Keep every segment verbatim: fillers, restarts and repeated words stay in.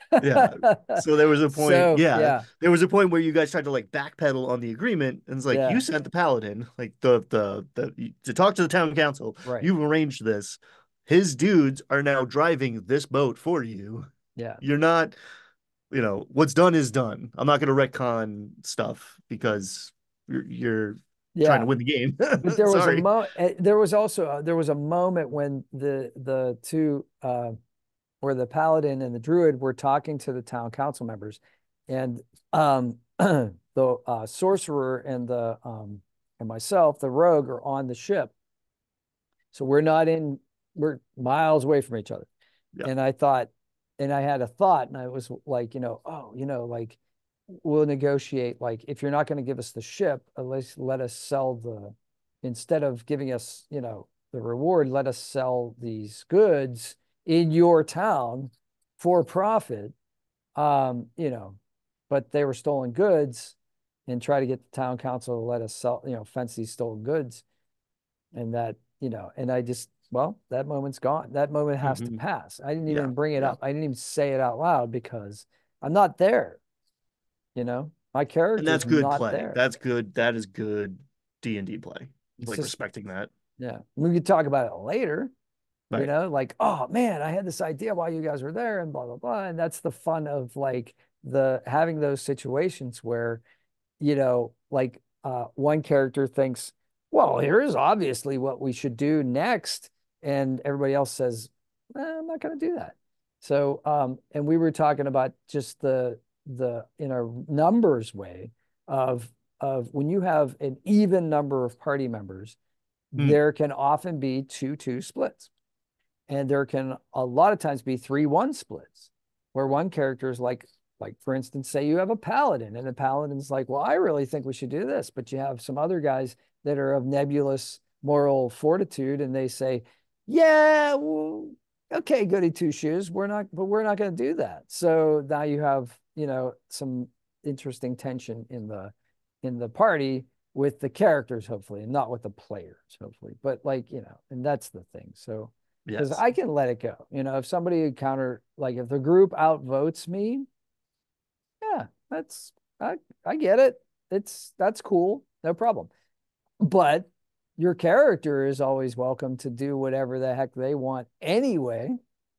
Yeah. So there was a point, So yeah, yeah, there was a point where you guys tried to like backpedal on the agreement, and it's like you yeah, sent the paladin, like the the the to talk to the town council. right, You've arranged this. His dudes are now driving this boat for you. yeah, You're not, you know, what's done is done. I'm not going to retcon stuff because you're, you're trying to yeah. win the game. But there was a Sorry. mo. eh, There was also uh, there was a moment when the the two uh, where the paladin and the druid were talking to the town council members, and um, the uh, sorcerer and the um, and myself, the rogue, are on the ship. So we're not in. We're miles away from each other. Yeah. And I thought, and I had a thought, and I was like, you know, oh, you know, like we'll negotiate. Like if you're not going to give us the ship, at least let us sell the. Instead of giving us, you know, the reward, let us sell these goods in your town for profit. Um, you know, but they were stolen goods, and try to get the town council to let us sell, you know, fence these stolen goods. And that, you know, and I just, well, that moment's gone. That moment has to Hmm. pass. I didn't Yeah. even bring it Yeah. up. I didn't even say it out loud because I'm not there, you know, my And character's that's good not play. there. That's good. That is good D and D play. It's Like just, respecting that. yeah, we could talk about it later, you Right. know, like, oh man, I had this idea while you guys were there and blah, blah, blah. And that's the fun of like the having those situations where, you know, like uh, one character thinks, well, here is obviously what we should do next. And everybody else says, eh, I'm not going to do that. So, um, and we were talking about just the, the, in a numbers way of, of when you have an even number of party members, Hmm. there can often be two, two splits. And there can a lot of times be three one splits where one character is like, like for instance, say you have a paladin and the paladin's like, well, I really think we should do this. But you have some other guys that are of nebulous moral fortitude and they say, yeah, well, okay, goody two shoes. We're not, but we're not going to do that. So now you have, you know, some interesting tension in the in the party with the characters, hopefully, and not with the players, hopefully. But like, you know, and that's the thing. So because Yes. I can let it go. You know, if somebody counter, like if the group outvotes me, yeah, that's I I get it. It's that's cool, no problem. But your character is always welcome to do whatever the heck they want anyway,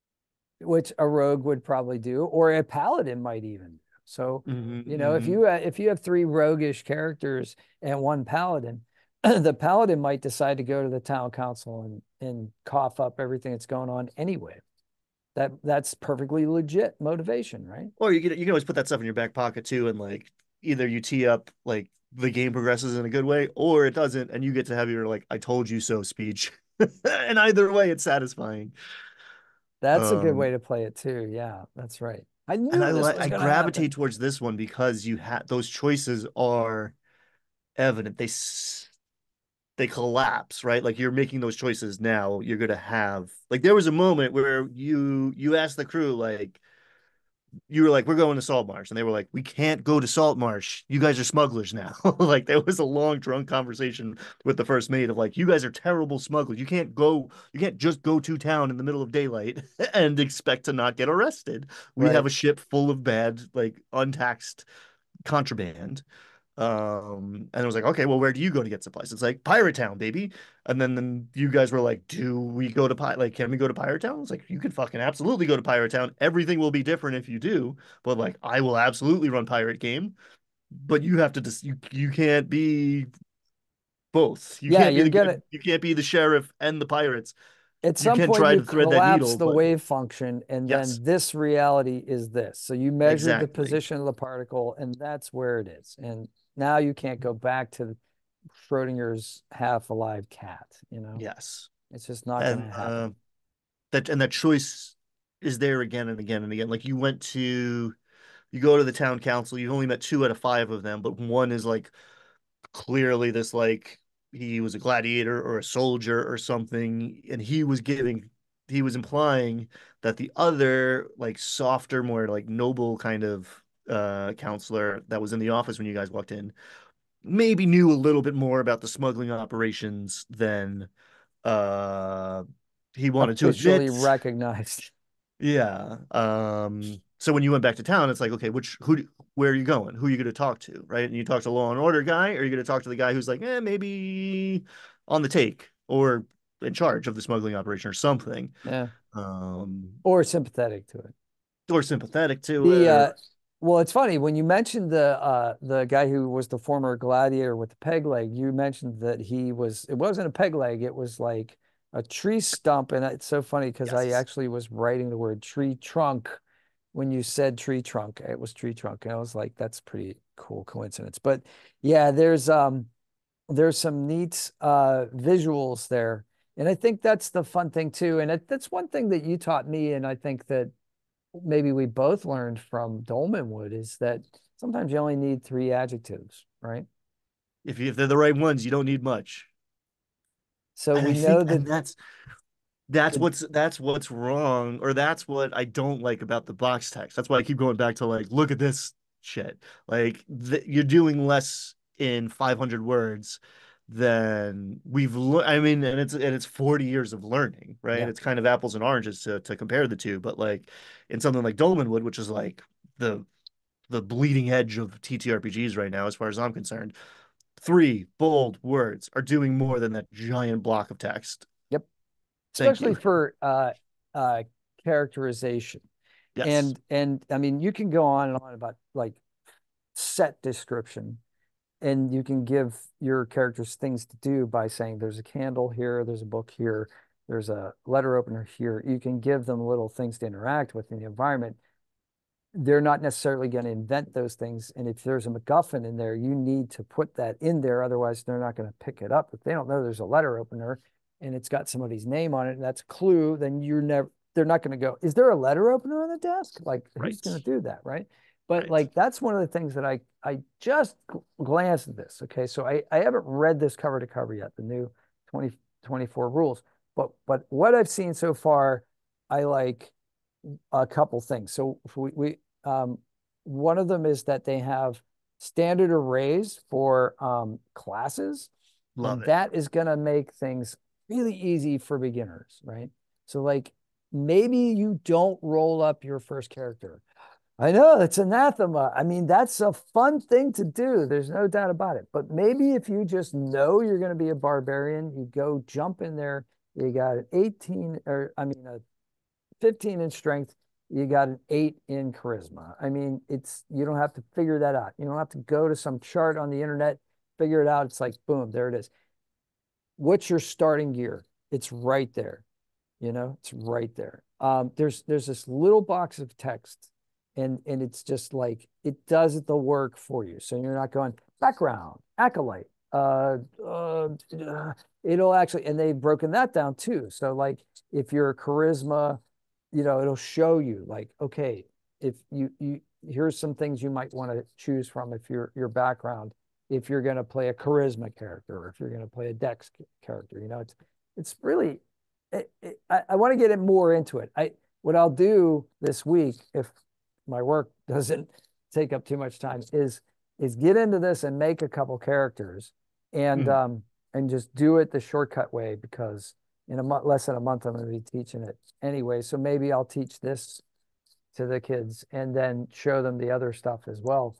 which a rogue would probably do, or a paladin might even do. So, Hmm. you know, if Hmm. you uh, if you have three roguish characters and one paladin, the paladin might decide to go to the town council and and cough up everything that's going on anyway. That that's perfectly legit motivation, right? Or you can you can always put that stuff in your back pocket too, and like either you tee up like the game progresses in a good way, or it doesn't, and you get to have your like "I told you so" speech. And either way, it's satisfying. That's a good Um, way to play it too. Yeah, that's right. I and I knew this like was I going to gravitate happen. towards this one because you had those choices are evident. They they collapse, right? Like you're making those choices now. You're gonna have like there was a moment where you you asked the crew like you were like, we're going to Salt Marsh. And they were like, we can't go to Salt Marsh. You guys are smugglers now. Like there was a long drunk conversation with the first mate of like, you guys are terrible smugglers. You can't go, you can't just go to town in the middle of daylight and expect to not get arrested. We have Right. a ship full of bad, like untaxed contraband. Um, and it was like, okay, well, where do you go to get supplies? It's like Pirate Town, baby. And then, then you guys were like, do we go to Pi like, can we go to Pirate Town? It's like, you could fucking absolutely go to Pirate Town. Everything will be different if you do, but like, I will absolutely run pirate game. But you have to just you you can't be both. You Yeah, can't be you're the gonna good. You can't be the sheriff and the pirates. at You some can point try you to thread that collapse needle, the but wave function and yes, then this reality is this. So you measured the exactly. position of the particle and that's where it is. And now you can't go back to Schrodinger's half alive cat, you know? Yes, It's just not going and to happen. uh, that and that choice is there again and again and again. Like you went to you go to the town council, you've only met two out of five of them, but one is like clearly this like he was a gladiator or a soldier or something, and he was giving he was implying that the other like softer, more like noble kind of uh counselor that was in the office when you guys walked in maybe knew a little bit more about the smuggling operations than uh he wanted to Officially admit. recognized. Yeah. Um, so when you went back to town, it's like, okay, which who do- where are you going? Who are you going to talk to, right? And you talk to the Law and Order guy, or are you going to talk to the guy who's like, eh, maybe on the take or in charge of the smuggling operation or something, Yeah. um, Or sympathetic to it. or sympathetic to The it, uh or well, it's funny when you mentioned the uh the guy who was the former gladiator with the peg leg, you mentioned that he was it wasn't a peg leg, it was like a tree stump. And it's so funny because I yes, actually was writing the word tree trunk when you said tree trunk. It was tree trunk. And I was like, that's pretty cool coincidence. But yeah, there's um there's some neat uh visuals there. And I think that's the fun thing too. And it, that's one thing that you taught me, and I think that maybe we both learned from Dolman Wood is that sometimes you only need three adjectives, right? if you, if they're the right ones, you don't need much. So And I we know think, that and that's that's the, what's that's what's wrong, or that's what I don't like about the box text. That's why I keep going back to like, look at this shit. Like th- you're doing less in five hundred words than we've learned. I mean, and it's and it's forty years of learning, right? yeah, It's kind of apples and oranges to to compare the two, but like in something like Dolmenwood, which is like the the bleeding edge of T T R P Gs right now, as far as I'm concerned, three bold words are doing more than that giant block of text. yep, Thank especially you. for uh uh characterization. Yes. And and I mean you can go on and on about like set description, and you can give your characters things to do by saying there's a candle here, there's a book here, there's a letter opener here. You can give them little things to interact with in the environment. They're not necessarily going to invent those things. And if there's a MacGuffin in there, you need to put that in there. Otherwise, they're not going to pick it up. If they don't know there's a letter opener and it's got somebody's name on it and that's a clue, then you're never, they're not going to go, is there a letter opener on the desk? Like, who's Right. going to do that? Right. But Right. like, that's one of the things that I, I just glanced at this. Okay. So I, I haven't read this cover to cover yet, the new twenty twenty-four rules. But, but what I've seen so far, I like a couple things. So we, we um, one of them is that they have standard arrays for um, classes, Love and it. that is going to make things really easy for beginners, right? So like maybe you don't roll up your first character. I know it's anathema. I mean, that's a fun thing to do. There's no doubt about it. But maybe if you just know you're going to be a barbarian, you go jump in there. You got an eighteen, or I mean, a fifteen in strength, you got an eight in charisma. I mean, it's you don't have to figure that out. You don't have to go to some chart on the internet, figure it out. It's like boom, there it is. What's your starting gear? It's right there. You know, it's right there. Um, there's there's this little box of text, and and it's just like it does the work for you. So you're not going background, acolyte. Uh, uh, it'll actually, and they've broken that down too. So like if you're a charisma, you know, it'll show you like, okay, if you you here's some things you might want to choose from if you're your background, if you're going to play a charisma character or if you're going to play a dex character. You know, it's it's really it, it, I, I want to get it more into it. I what I'll do this week, if my work doesn't take up too much time, is is get into this and make a couple characters and Mhm. um and just do it the shortcut way, because in a month, less than a month, I'm going to be teaching it anyway. So maybe I'll teach this to the kids and then show them the other stuff as well.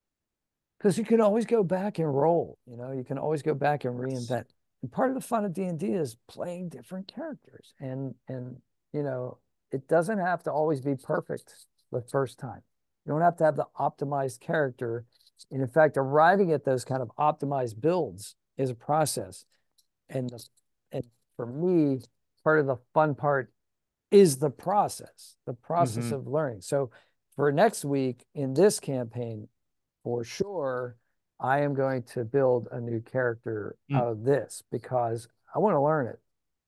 Because you can always go back and roll, you know, you can always go back and Yes. reinvent. And part of the fun of D and D is playing different characters. And and you know, it doesn't have to always be perfect the first time. You don't have to have the optimized character. And in fact, arriving at those kind of optimized builds is a process. And the, and for me, part of the fun part is the process, the process Hmm. of learning. So for next week in this campaign, for sure, I am going to build a new character Mm. out of this because I want to learn it.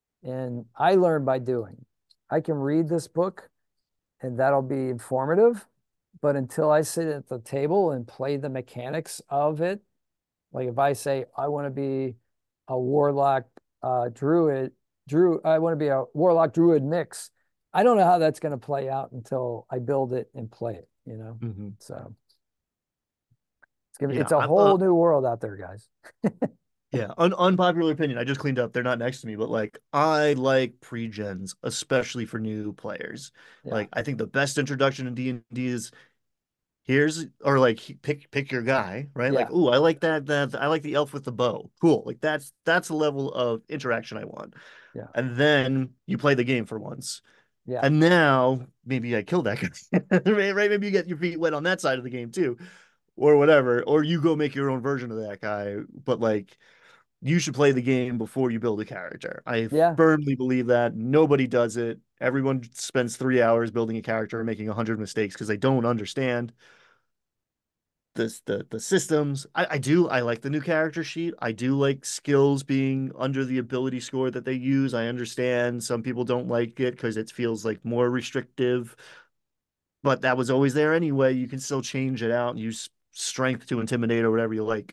And I learn by doing. I can read this book and that'll be informative. But until I sit at the table and play the mechanics of it, like if I say I want to be a warlock uh, druid, Drew, I want to be a warlock druid mix. I don't know how that's going to play out until I build it and play it, you know? Hmm. So it's gonna, Yeah, it's a I, uh, whole new world out there, guys. Yeah, un unpopular opinion. I just cleaned up. They're not next to me, but like I like pre-gens, especially for new players. Yeah. Like I think the best introduction in D and D is here's or like pick pick your guy, right? Like, Yeah. oh, I like that that I like the elf with the bow. Cool. Like that's that's the level of interaction I want. Yeah. And then you play the game for once. Yeah. And now maybe I kill that guy. Right, right? Maybe you get your feet wet on that side of the game too, or whatever. Or you go make your own version of that guy. But like you should play the game before you build a character. I Yeah. firmly believe that. Nobody does it. Everyone spends three hours building a character and making a hundred mistakes because they don't understand this the the systems. I, I do. I like the new character sheet. I do like skills being under the ability score that they use. I understand some people don't like it because it feels like more restrictive, but that was always there anyway. You can still change it out and use strength to intimidate or whatever you like.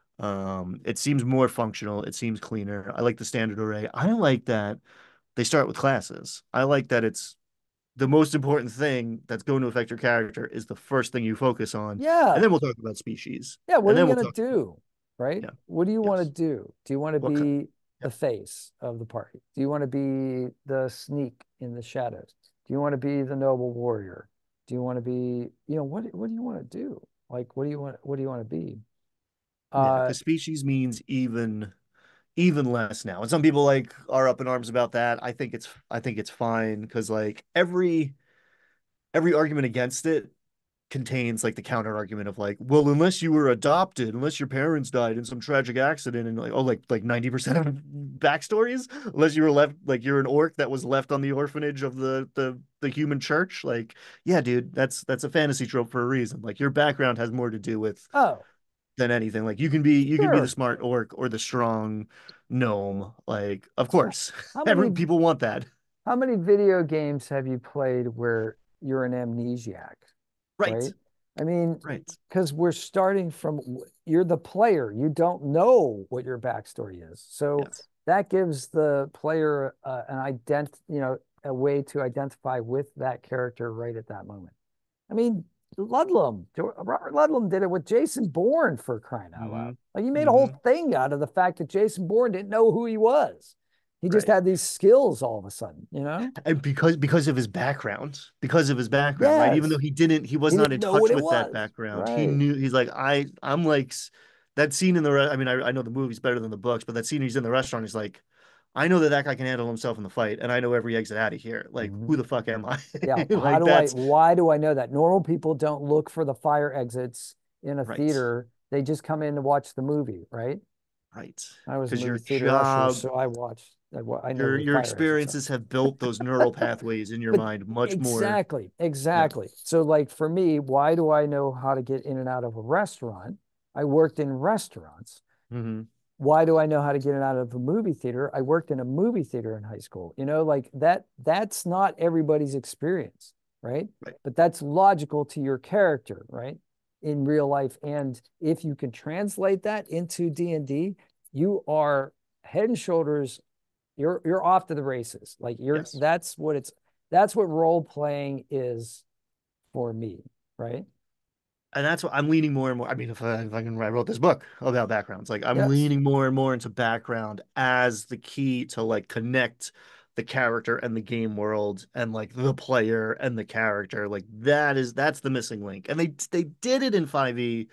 Um, it seems more functional. It seems cleaner. I like the standard array. I like that they start with classes. I like that it's the most important thing that's going to affect your character is the first thing you focus on. And Yeah. then we'll talk about species. Yeah. What And are then you we'll going to talk, do? Right? yeah, What do you want to yes. do? Do you want to What kind? be Yeah, the face of the party? Do you want to be the sneak in the shadows? Do you want to be the noble warrior? Do you want to be, you know, what what do you want to do? Like, what do you want what do you want to be? yeah, Uh, because species means even even less now. And some people like are up in arms about that. I think it's I think it's fine because like every every argument against it contains like the counter argument of like, well, unless you were adopted, unless your parents died in some tragic accident, and like, oh, like like ninety percent of backstories, unless you were left like you're an orc that was left on the orphanage of the the the human church, like, yeah, dude, that's that's a fantasy trope for a reason. Like your background has more to do with oh, than anything. Like you can be you can be the sure. smart orc or the strong gnome. Like, of course, How every many people want that. how many video games have you played where you're an amnesiac? Right? Right, I mean, right, because we're starting from you're the player, you don't know what your backstory is. So yes, that gives the player uh, an ident, you know, a way to identify with that character right at that moment. I mean, Ludlum, Robert Ludlum did it with Jason Bourne for crying out mm-hmm, loud. Like he made a mm-hmm, whole thing out of the fact that Jason Bourne didn't know who he was. He just right. had these skills all of a sudden, you know? And because because of his background, because of his background, right? Even though Yes. he didn't, he was He not didn't in know what touch it with that was. background. He Right. knew he's like, I, I'm like that scene in the. Re- I mean, I, I know the movie's better than the books, but that scene he's in the restaurant, he's like, I know that that guy can handle himself in the fight, and I know every exit out of here. Like, Mhm. who the fuck am I? Yeah. How Like do I, that's why do I know that? Normal people don't look for the fire exits in a right, theater. They just come in to watch the movie, right? right. I was a Because movie your theater usher, job, so I watched, I, I know your where the your fire exits are. experiences have built those neural pathways in your But mind much more. exactly, Yeah. exactly. So, like for me, why do I know how to get in and out of a restaurant? I worked in restaurants. Mm-hmm. Why do I know how to get in and out of a movie theater? I worked in a movie theater in high school. You know, like that, that's not everybody's experience, right? Right. But that's logical to your character, right? In real life. And if you can translate that into D and D, you are head and shoulders, you're you're off to the races. Like you're Yes. that's what it's that's what role playing is for me, right? And that's what I'm leaning more and more. I mean, if I, if I can, I wrote this book about backgrounds. Like I'm Yes. leaning more and more into background as the key to like connect the character and the game world and like the player and the character. Like that is that's the missing link. And they they did it in five E,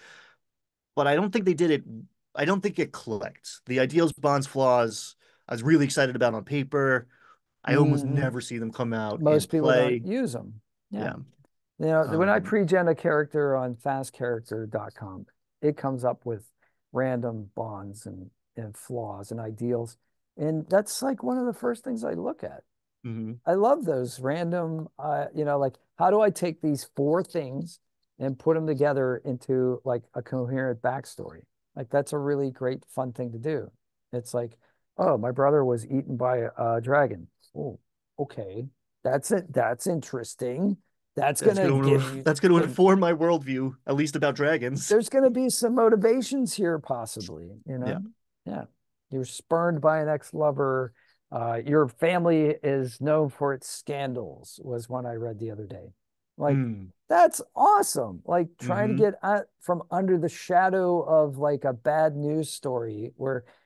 but I don't think they did it. I don't think it clicked. The ideals, bonds, flaws. I was really excited about on paper. I almost Mm-hmm. never see them come out in Most people don't play. use them. Yeah. Yeah. You know, when I Um, pre-gen a character on fast character dot com, it comes up with random bonds and, and flaws and ideals. And that's like one of the first things I look at. mhm. I love those random, uh, you know, like how do I take these four things and put them together into like a coherent backstory? Like that's a really great, fun thing to do. It's like, oh, my brother was eaten by a, a dragon. Oh, okay, that's it. That's interesting. That's That's gonna going give to you that's going to some. inform my worldview, at least about dragons. There's gonna be some motivations here, possibly. You Yeah. know, yeah. You're spurned by an ex-lover. Uh, your family is known for its scandals, was one I read the other day. Like, Mm. that's awesome. Like trying to Hmm. get out from under the shadow of like a bad news story where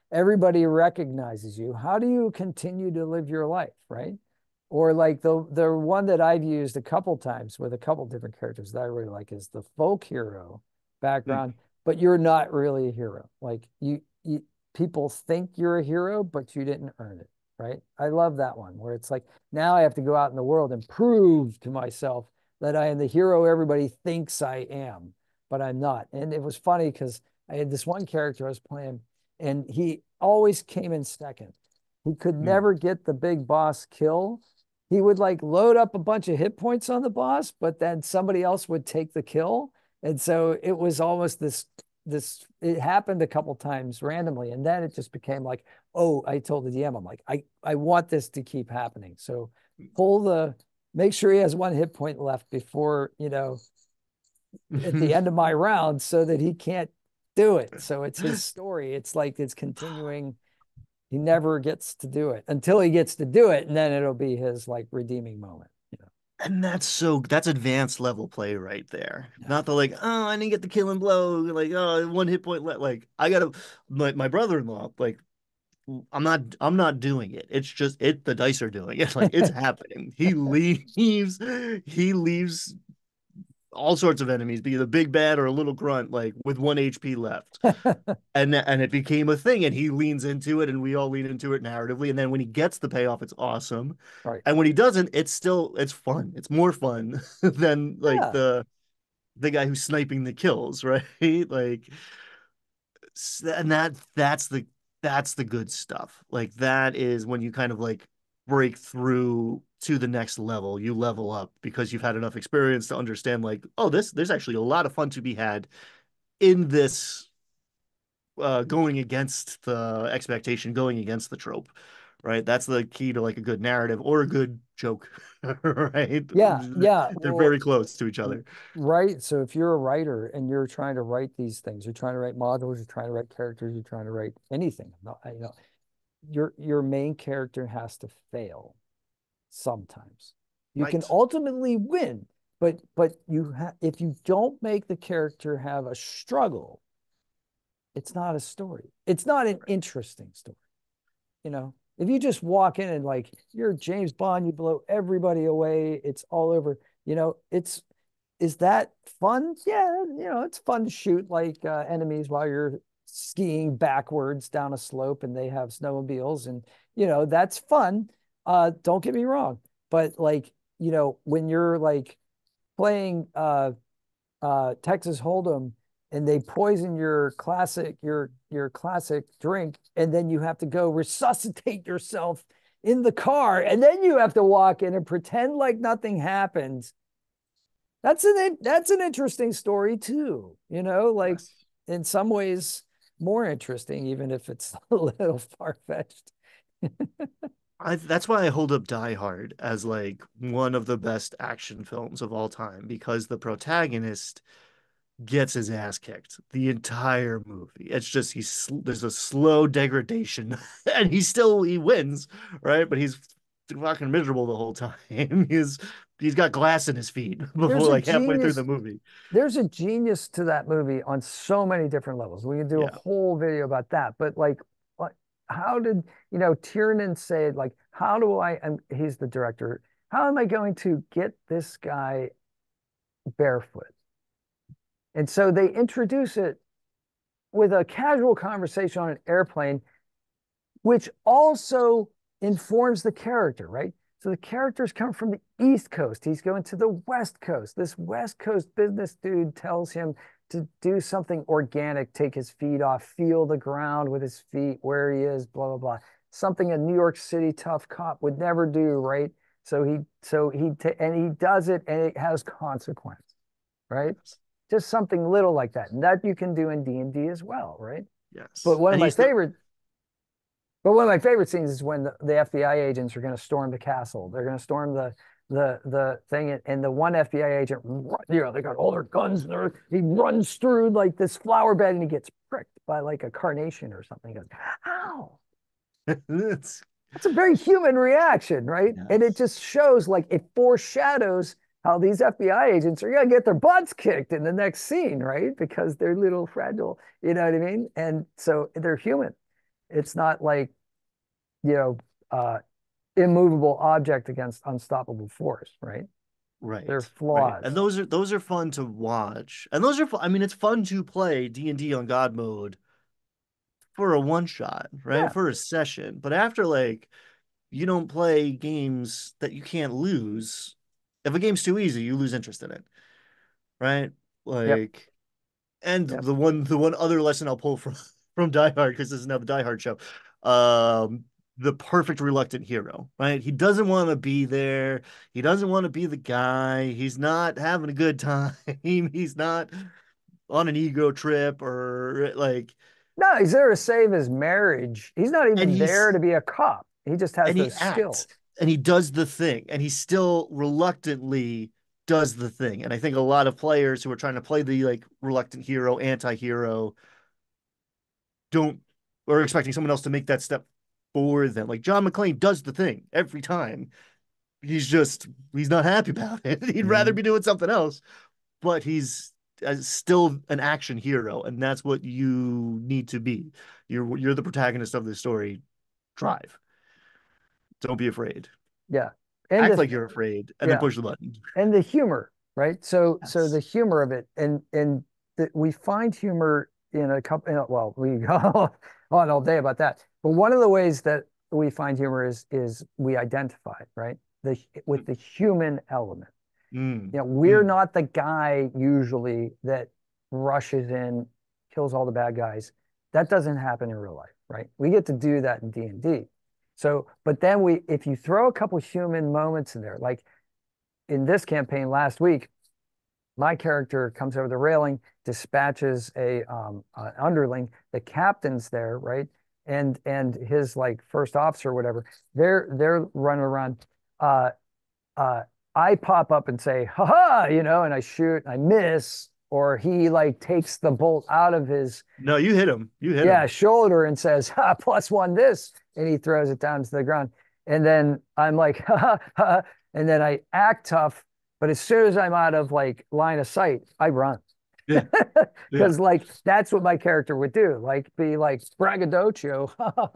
everybody recognizes you. How do you continue to live your life, right? Or like the the one that I've used a couple times with a couple different characters that I really like is the folk hero Mm. background, but you're not really a hero. Like you, you people think you're a hero, but you didn't earn it, right? I love that one where it's like now I have to go out in the world and prove to myself that I am the hero everybody thinks I am, but I'm not. And it was funny because I had this one character I was playing, and he always came in second. He could Mm. never get the big boss kill. He would like load up a bunch of hit points on the boss, but then somebody else would take the kill. And so it was almost this this it happened a couple times randomly, and then it just became like, oh, I told the D M, I'm like, I I want this to keep happening. So pull the make sure he has one hit point left before, you know, at the end of my round so that he can't do it. So it's his story. It's like it's continuing. He never gets to do it until he gets to do it, and then it'll be his like redeeming moment. You know? And that's so that's advanced level play right there. Yeah. Not the like, oh, I didn't get the killing blow, like, oh, one hit point let like I gotta my, my brother-in-law, like I'm not I'm not doing it. It's just it the dice are doing it. Like it's happening. He leaves he leaves all sorts of enemies, be it a big bad or a little grunt, like with one H P left. And and it became a thing, and he leans into it, and we all lean into it narratively. And then when he gets the payoff, it's awesome. Right. And when he doesn't, it's still it's fun. It's more fun than like Yeah. the the guy who's sniping the kills, right? Like, and that that's the that's the good stuff. Like that is when you kind of like break through to the next level. You level up because you've had enough experience to understand like, oh, this there's actually a lot of fun to be had in this, uh, going against the expectation, going against the trope, right? That's the key to like a good narrative or a good joke, right? Yeah. Yeah. They're Well, very close to each other. right. So if you're a writer and you're trying to write these things, you're trying to write modules, you're trying to write characters, you're trying to write anything. You know, your your main character has to fail sometimes. You can Right. ultimately win, but but you ha- if you don't make the character have a struggle, it's not a story. It's not an Right. interesting story. You know, if you just walk in and like you're James Bond, you blow everybody away, it's all over. You know, it's is that fun? Yeah, you know, it's fun to shoot like uh, enemies while you're skiing backwards down a slope and they have snowmobiles, and you know that's fun. Uh, don't get me wrong, but like you know when you're like playing uh, uh, Texas Hold'em and they poison your classic your your classic drink, and then you have to go resuscitate yourself in the car, and then you have to walk in and pretend like nothing happened. That's an that's an interesting story too. You know, like Yes. in some ways more interesting, even if it's a little far fetched. I, that's why I hold up Die Hard as like one of the best action films of all time because the protagonist gets his ass kicked the entire movie. It's just he's there's a slow degradation, and he still he wins, right? But he's fucking miserable the whole time. He's he's got glass in his feet before There's a like halfway through the genius. movie. There's a genius to that movie on so many different levels. We can do a Yeah. whole video about that. But like, what? How did you know Tiernan said like, how do I? And he's the director. How am I going to get this guy barefoot? And so they introduce it with a casual conversation on an airplane, which also informs the character, right? So the characters come from the East Coast. He's going to the West Coast. This West Coast business dude tells him to do something organic, take his feet off, feel the ground with his feet where he is, blah, blah, blah. Something a New York City tough cop would never do, right? So he, so he, and he does it and it has consequence, right? Yes. Just something little like that. And that you can do in D and D as well, right? But Yes. one of And my he's still favorite but one of my favorite scenes is when the, the F B I agents are going to storm the castle. They're going to storm the the the thing, and the one F B I agent, you know, they got all their guns, and he runs through like this flower bed, and he gets pricked by like a carnation or something. He goes, "Ow!" it's That's a very human reaction, right? And it yes. just shows like it foreshadows how these F B I agents are going to get their butts kicked in the next scene, right? Because they're little fragile, you know what I mean? And so they're human. it's not like, you know, uh, immovable object against unstoppable force, right? They're Right, right. And flaws. those are those are fun to watch. And those are fun. I mean, it's fun to play D and D on God mode for a one shot, right? Yeah, For a session. But after like you don't play games that you can't lose. If a game's too easy, you lose interest in it, right? yep, Like, and yep. the one the one other lesson I'll pull from from Die Hard, because this is now the Die Hard show. Um, the perfect reluctant hero, right? He doesn't want to be there. He doesn't want to be the guy. He's not having a good time. He's not on an ego trip or like, No, he's there to save his marriage. He's not and even there he's to be a cop. He just has and he those acts skills. and he does the thing and he still reluctantly does the thing. And I think a lot of players who are trying to play the like reluctant hero, anti-hero, don't or expecting someone else to make that step for them. Like John McClane does the thing every time. He's just he's not happy about it. He'd rather Mhm. be doing something else, but he's uh, still an action hero, and that's what you need to be. You're you're the protagonist of this story. Drive. Don't be afraid. Yeah. And Act the like you're afraid, and then yeah, push the button. and the humor, right? So so Yes. the humor of it, and and the, we find humor in a couple. In well, we go on all day about that. But one of the ways that we find humor is is we identify, right? The with the human element. Mm, You know, we're mm. not the guy usually that rushes in, kills all the bad guys. That doesn't happen in real life, right? We get to do that in D and D. So, but then we, if you throw a couple human moments in there, like in this campaign last week, my character comes over the railing, dispatches a um, an underling. The captain's there, right? And and his like first officer or whatever, they're they're running around. Uh, uh, I pop up and say, "Ha ha," you know, and I shoot, and I miss, or he like takes the bolt out of his No, you hit him. You hit yeah him. shoulder and says, "Ha, plus one this," and he throws it down to the ground. And then I'm like, "Ha ha ha," and then I act tough, but as soon as I'm out of like line of sight, I run. Yeah, yeah. Because like that's what my character would do, like be like braggadocio,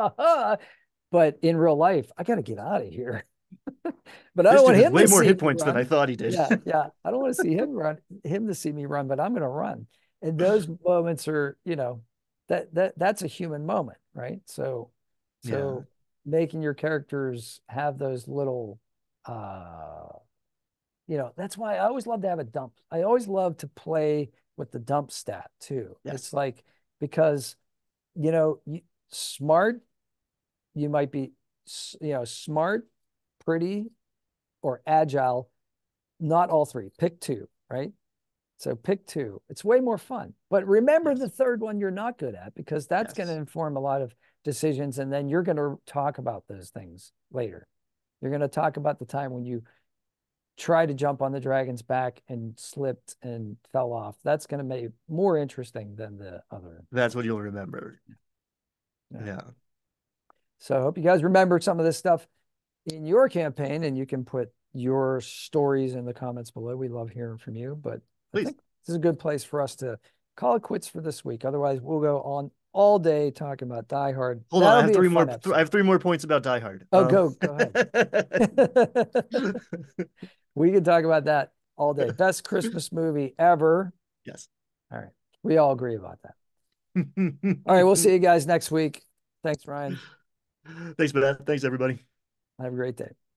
but in real life, I got to get out of here. But I This don't dude want has him way to more see hit me points than I run. thought he did. Yeah, yeah. I don't want to see him run, him to see me run, but I'm going to run. And those moments are, you know, that that that's a human moment, right? So, Yeah, so making your characters have those little, uh, you know, that's why I always love to have a dump. I always love to play with the dump stat too. yes. It's like because, you know, you, smart, you might be, you know, smart, pretty, or agile, not all three. Pick two, right? So pick two. It's way more fun. But remember the Yes. third one you're not good at because that's going to Yes. inform a lot of decisions. And then you're going to talk about those things later. You're going to talk about the time when you try to jump on the dragon's back and slipped and fell off. That's going to make it more interesting than the other. That's what you'll remember. Yeah. Yeah. So I hope you guys remember some of this stuff in your campaign and you can put your stories in the comments below. We love hearing from you, but I Please. think this is a good place for us to call it quits for this week. Otherwise, we'll go on all day talking about Die Hard. Hold on. I That'll have be a three fun more. I episode. have three more points about Die Hard. Oh, Um, go, go ahead. We can talk about that all day. Best Christmas movie ever. yes. All right. We all agree about that. All right. We'll see you guys next week. Thanks, Ryan. Thanks for that. Thanks, everybody. Have a great day.